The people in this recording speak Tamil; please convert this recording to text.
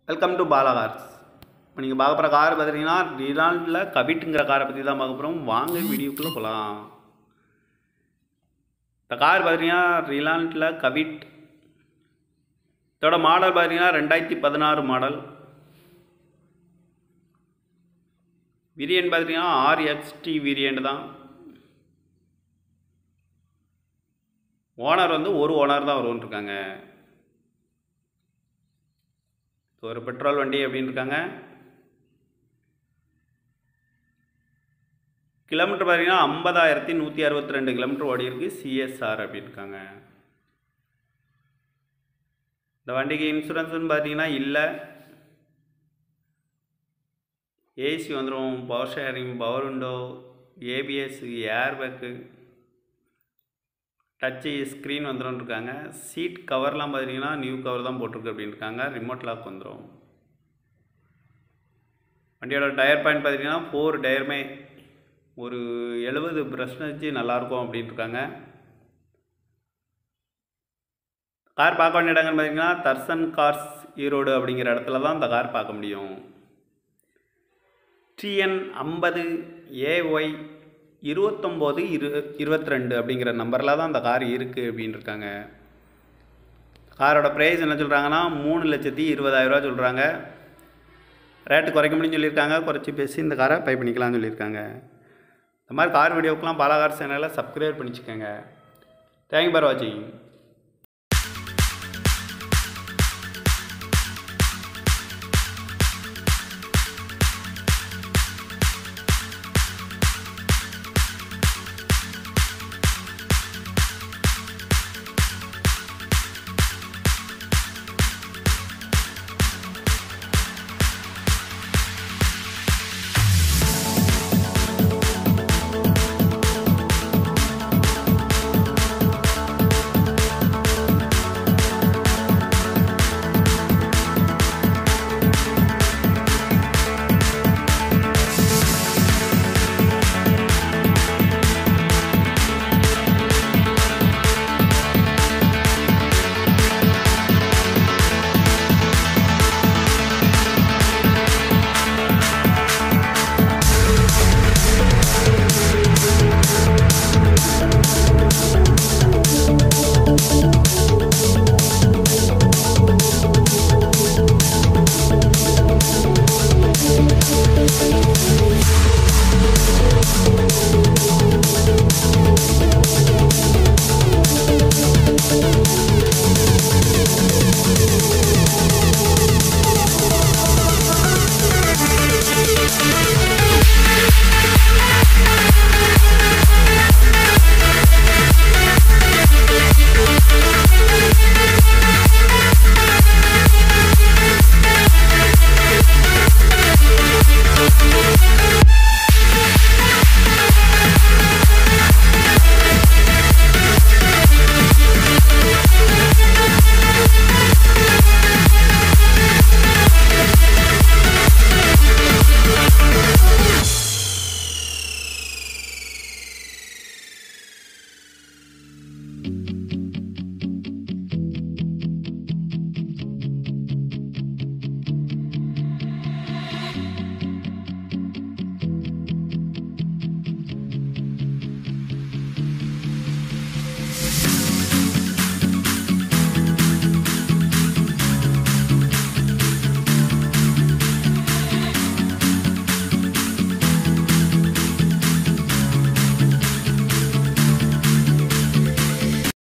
Welcome to Bala cars. இப்போ நீங்கள் பார்க்க போகிற கார் பார்த்துட்டிங்கன்னா ரினால்ட்டில் கவிட்டுங்கிற காரை பற்றி தான் பார்க்க போகிறோம். வாங்க வீடியோக்குள்ளே போகலாம். இந்த கார் பார்த்திங்கன்னா ரினால்ட்டில் கவிட். இதோட மாடல் பார்த்திங்கன்னா 2016 மாடல். வேரியன்ட் பார்த்திங்கன்னா RXT வேரியண்ட் தான். ஓனர் ஒரு ஓனர் தான் வருவோன்னு இருக்காங்க. ஒரு பெட்ரோல் வண்டி அப்படின்னு இருக்காங்க. கிலோமீட்டர் பார்த்தீங்கன்னா 50,162 கிலோமீட்டர் ஓடி இருக்கு. CSR அப்படின்னு இருக்காங்க. இந்த வண்டிக்கு இன்சூரன்ஸ்னு பார்த்தீங்கன்னா இல்லை. ஏசி வந்துடும், power steering, power window, ABS, airbag, touch screen வந்துடும் இருக்காங்க. சீட் கவர்லாம் பார்த்தீங்கன்னா நியூ கவர் தான் போட்டிருக்கு அப்படின்னு இருக்காங்க. ரிமோட் லாக் வந்துடும். வண்டியோட டயர் பாயிண்ட் பார்த்தீங்கன்னா 4 டயருமே ஒரு 70% நல்லாயிருக்கும் அப்படின்னு இருக்காங்க. கார் பார்க்க வேண்டிய இடங்கன்னு பார்த்தீங்கன்னா தர்சன் கார்ஸ் ஈரோடு அப்படிங்கிற இடத்துல தான் இந்த கார் பார்க்க முடியும். TN 50 AY 2922 அப்படிங்கிற நம்பரில் தான் இந்த கார் இருக்குது அப்படின்னு இருக்காங்க. காரோட ப்ரைஸ் என்ன சொல்கிறாங்கன்னா 3,20,000 சொல்கிறாங்க. ரேட்டு குறைக்க முடியும்னு சொல்லியிருக்காங்க. குறைச்சி பேசி இந்த காரை பை பண்ணிக்கலாம்னு சொல்லியிருக்காங்க. இந்த மாதிரி கார் வீடியோக்கெலாம் பாலா கார் சேனலை சப்ஸ்கிரைப் பண்ணிச்சுக்கோங்க. தேங்க்யூ ஃபார் வாட்சிங்.